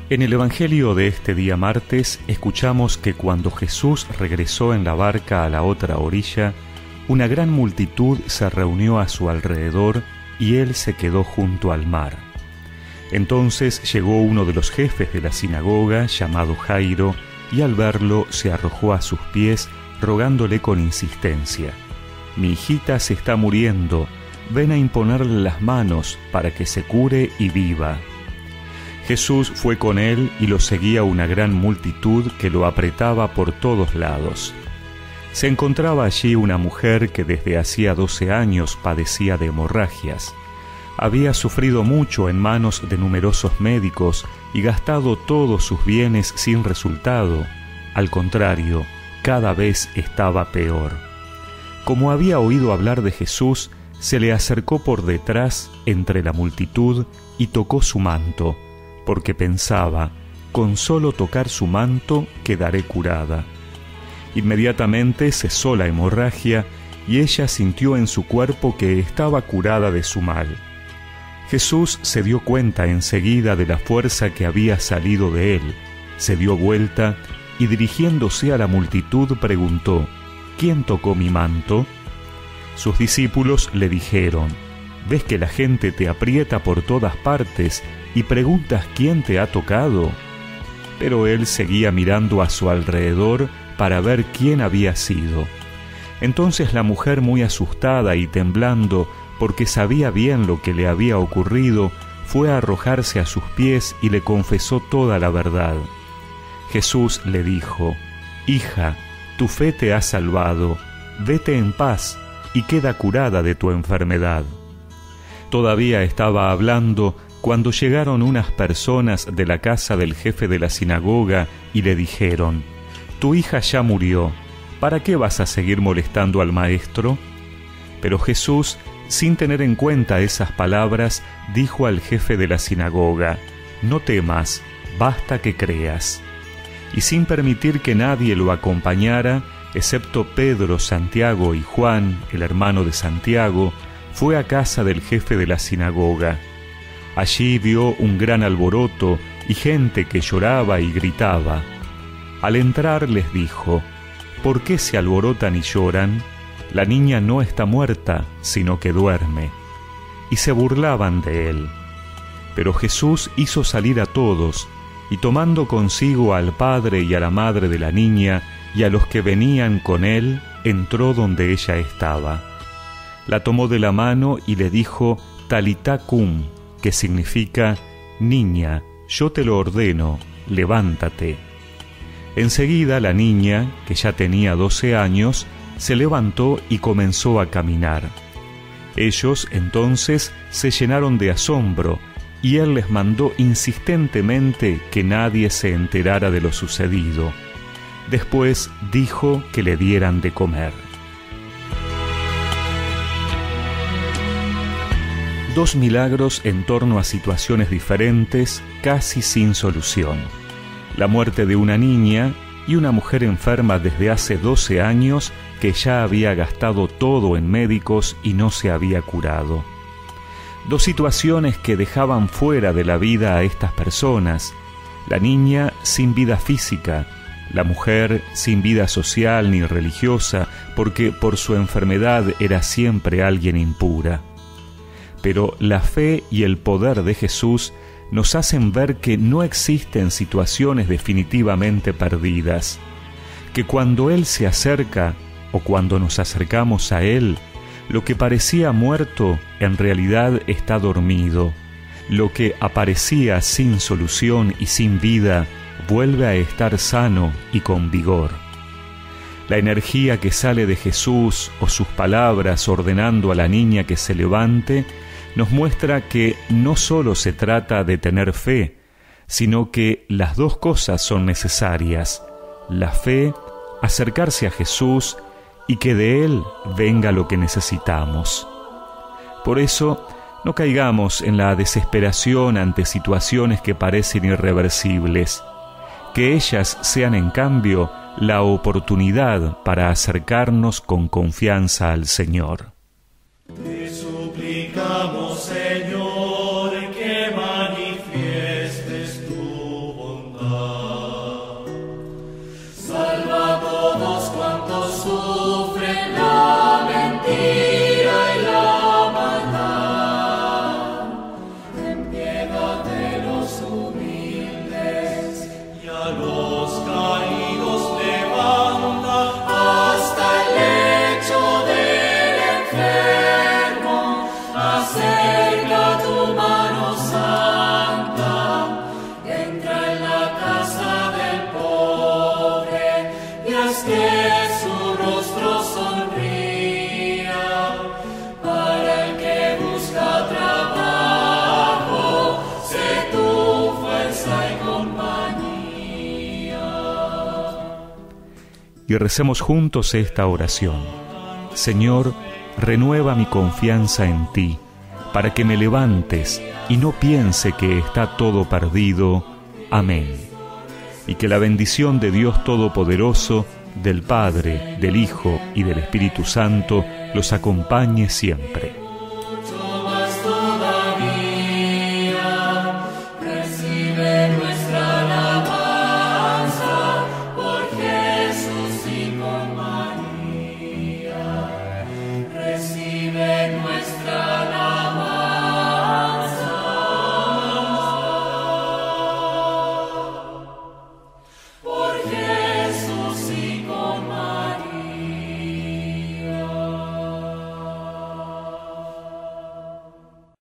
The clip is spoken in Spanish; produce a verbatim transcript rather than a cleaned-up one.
En el Evangelio de este día martes escuchamos que cuando Jesús regresó en la barca a la otra orilla, una gran multitud se reunió a su alrededor y él se quedó junto al mar. Entonces llegó uno de los jefes de la sinagoga, llamado Jairo, y al verlo se arrojó a sus pies, rogándole con insistencia: «Mi hijita se está muriendo, ven a imponerle las manos para que se cure y viva». Jesús fue con él y lo seguía una gran multitud que lo apretaba por todos lados. Se encontraba allí una mujer que desde hacía doce años padecía de hemorragias. Había sufrido mucho en manos de numerosos médicos y gastado todos sus bienes sin resultado. Al contrario, cada vez estaba peor. Como había oído hablar de Jesús, se le acercó por detrás entre la multitud y tocó su manto, porque pensaba: con solo tocar su manto quedaré curada. Inmediatamente cesó la hemorragia y ella sintió en su cuerpo que estaba curada de su mal. Jesús se dio cuenta enseguida de la fuerza que había salido de él, se dio vuelta y dirigiéndose a la multitud preguntó: ¿quién tocó mi manto? Sus discípulos le dijeron: ¿ves que la gente te aprieta por todas partes y preguntas quién te ha tocado? Pero él seguía mirando a su alrededor para ver quién había sido. Entonces la mujer, muy asustada y temblando, porque sabía bien lo que le había ocurrido, fue a arrojarse a sus pies y le confesó toda la verdad. Jesús le dijo: «Hija, tu fe te ha salvado, vete en paz y queda curada de tu enfermedad». Todavía estaba hablando cuando llegaron unas personas de la casa del jefe de la sinagoga y le dijeron: «Tu hija ya murió, ¿para qué vas a seguir molestando al maestro?». Pero Jesús, sin tener en cuenta esas palabras, dijo al jefe de la sinagoga: «No temas, basta que creas». Y sin permitir que nadie lo acompañara, excepto Pedro, Santiago y Juan, el hermano de Santiago, fue a casa del jefe de la sinagoga. Allí vio un gran alboroto y gente que lloraba y gritaba. Al entrar les dijo: «¿Por qué se alborotan y lloran? La niña no está muerta, sino que duerme». Y se burlaban de él. Pero Jesús hizo salir a todos, y tomando consigo al padre y a la madre de la niña y a los que venían con él, entró donde ella estaba. La tomó de la mano y le dijo: «Talitá cum», que significa: «Niña, yo te lo ordeno, levántate». Enseguida la niña, que ya tenía doce años, se levantó y comenzó a caminar. Ellos entonces se llenaron de asombro, y él les mandó insistentemente que nadie se enterara de lo sucedido. Después dijo que le dieran de comer. Dos milagros en torno a situaciones diferentes, casi sin solución. La muerte de una niña y una mujer enferma desde hace doce años que ya había gastado todo en médicos y no se había curado. Dos situaciones que dejaban fuera de la vida a estas personas: la niña sin vida física, la mujer sin vida social ni religiosa, porque por su enfermedad era siempre alguien impura. Pero la fe y el poder de Jesús nos hacen ver que no existen situaciones definitivamente perdidas, que cuando Él se acerca o cuando nos acercamos a Él, lo que parecía muerto en realidad está dormido, lo que aparecía sin solución y sin vida vuelve a estar sano y con vigor. La energía que sale de Jesús o sus palabras ordenando a la niña que se levante nos muestra que no solo se trata de tener fe, sino que las dos cosas son necesarias: la fe, acercarse a Jesús, y que de Él venga lo que necesitamos. Por eso, no caigamos en la desesperación ante situaciones que parecen irreversibles. Que ellas sean, en cambio, la oportunidad para acercarnos con confianza al Señor. Te suplicamos, Señor, que manifiestes tu y recemos juntos esta oración. Señor, renueva mi confianza en ti, para que me levantes y no piense que está todo perdido. Amén. Y que la bendición de Dios Todopoderoso, del Padre, del Hijo y del Espíritu Santo los acompañe siempre.